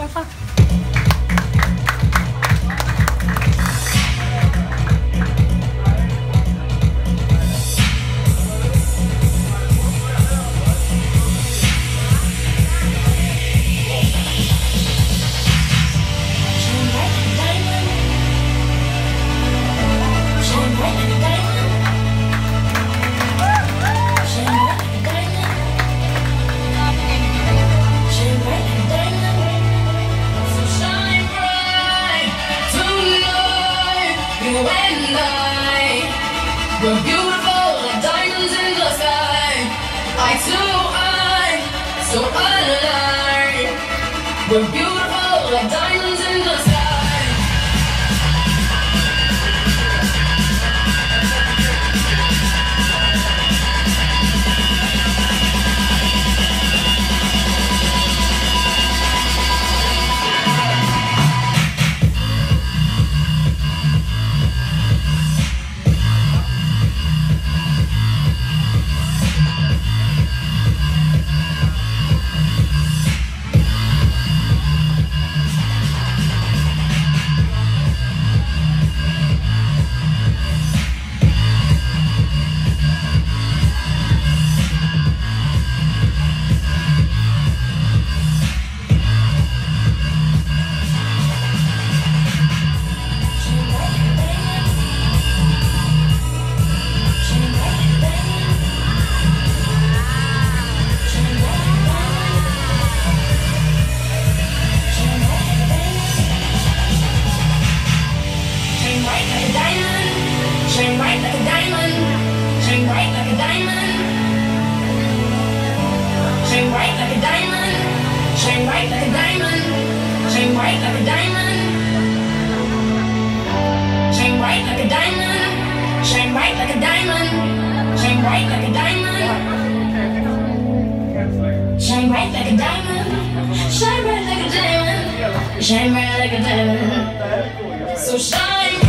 apa? We're beautiful like diamonds in the sky. Eye to eye, so alive. We're beautiful like diamonds in the sky. Shine bright like a diamond, shine bright like a diamond, shine bright like a diamond, shine bright like a diamond, shine bright like a diamond, shine bright like a diamond, shine bright like a diamond, shine bright like a diamond, shine bright like a diamond, shine bright like a diamond, shine bright like a diamond. So shine.